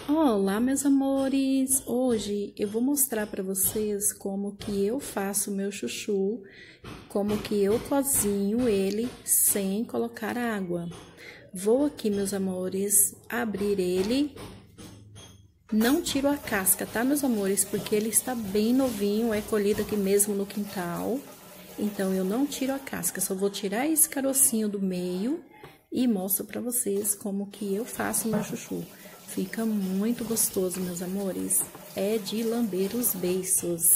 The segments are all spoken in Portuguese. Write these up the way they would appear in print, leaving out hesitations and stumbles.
Olá, meus amores! Hoje eu vou mostrar para vocês como que eu faço meu chuchu, como que eu cozinho ele sem colocar água. Vou aqui, meus amores, abrir ele. Não tiro a casca, tá, meus amores? Porque ele está bem novinho, é colhido aqui mesmo no quintal. Então, eu não tiro a casca, só vou tirar esse carocinho do meio e mostro para vocês como que eu faço meu chuchu. Fica muito gostoso, meus amores. É de lamber os beiços.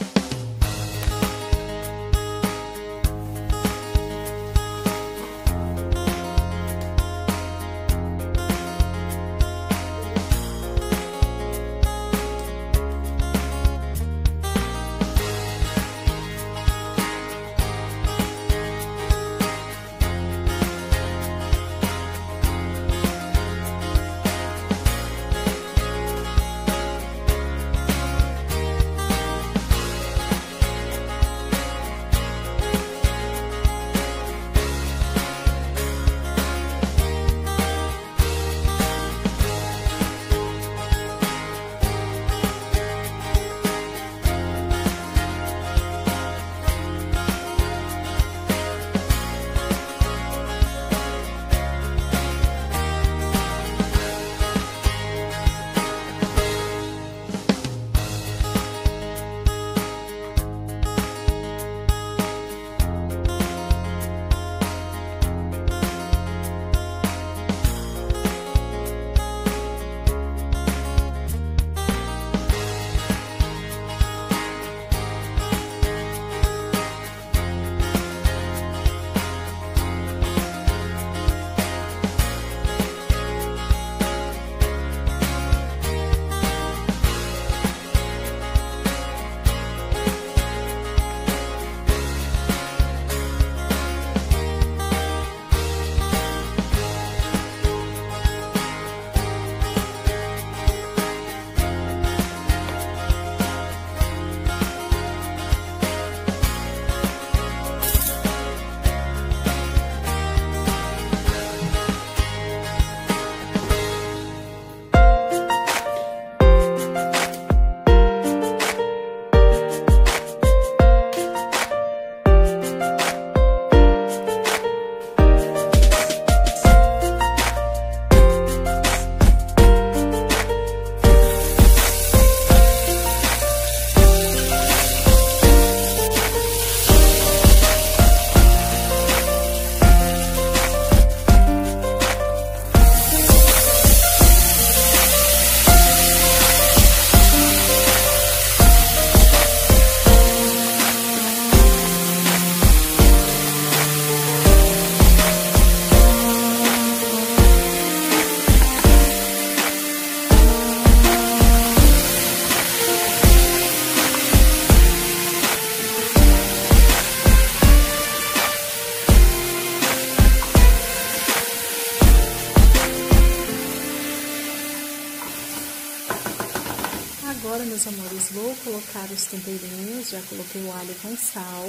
Agora, meus amores, vou colocar os temperinhos, já coloquei o alho com sal,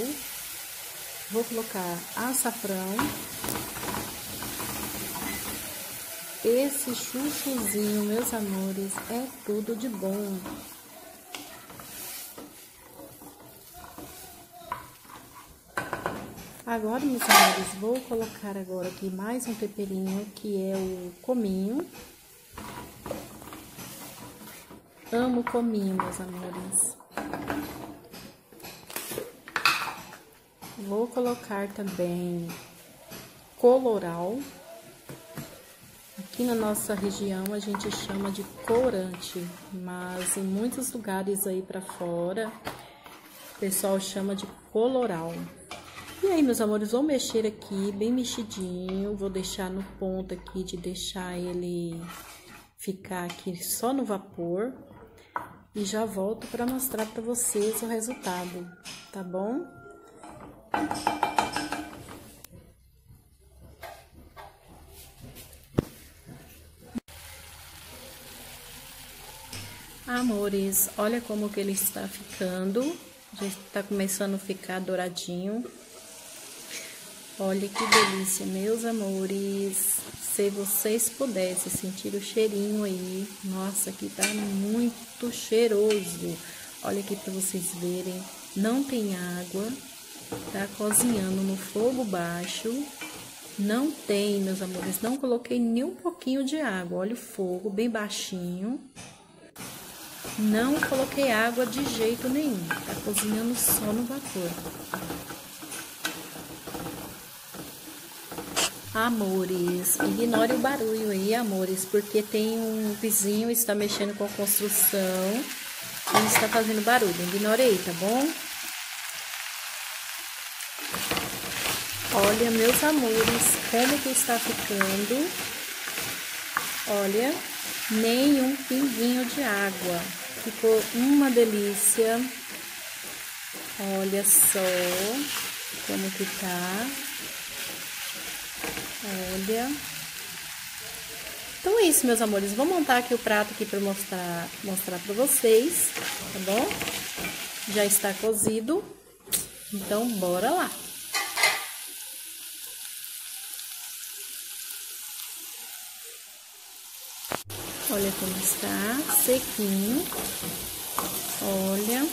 vou colocar açafrão, esse chuchuzinho, meus amores, é tudo de bom. Agora, meus amores, vou colocar agora aqui mais um temperinho, que é o cominho. Amo cominho, meus amores. Vou colocar também colorau. Aqui na nossa região a gente chama de corante, mas em muitos lugares aí pra fora o pessoal chama de colorau. E aí, meus amores, vou mexer aqui bem mexidinho, vou deixar no ponto aqui de deixar ele ficar aqui só no vapor. E já volto para mostrar para vocês o resultado, tá bom? Amores, olha como que ele está ficando. Já está começando a ficar douradinho. Olha que delícia, meus amores. Se vocês pudessem sentir o cheirinho aí, nossa, aqui tá muito cheiroso. Olha aqui para vocês verem, não tem água, tá cozinhando no fogo baixo. Não tem, meus amores, não coloquei nem um pouquinho de água. Olha o fogo, bem baixinho. Não coloquei água de jeito nenhum, tá cozinhando só no vapor. Amores, ignore o barulho aí, amores, porque tem um vizinho que está mexendo com a construção e está fazendo barulho. Ignore aí, tá bom? Olha, meus amores, como que está ficando. Olha, nem um pinguinho de água. Ficou uma delícia. Olha só como que tá. Olha. Então é isso, meus amores. Vou montar aqui o prato aqui para mostrar para vocês, tá bom? Já está cozido. Então, bora lá. Olha como está, sequinho. Olha.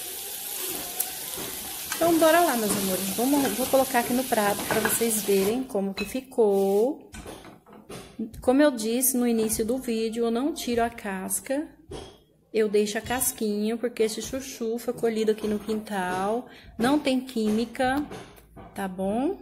Então, bora lá, meus amores. Vou colocar aqui no prato para vocês verem como que ficou. Como eu disse no início do vídeo, eu não tiro a casca. Eu deixo a casquinha, porque esse chuchu foi colhido aqui no quintal. Não tem química, tá bom?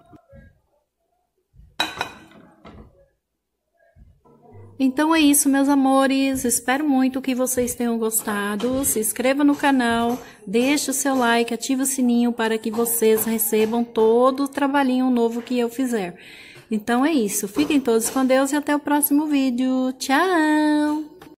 Então é isso, meus amores, espero muito que vocês tenham gostado. Se inscreva no canal, deixe o seu like, ative o sininho para que vocês recebam todo o trabalhinho novo que eu fizer. Então é isso, fiquem todos com Deus e até o próximo vídeo. Tchau!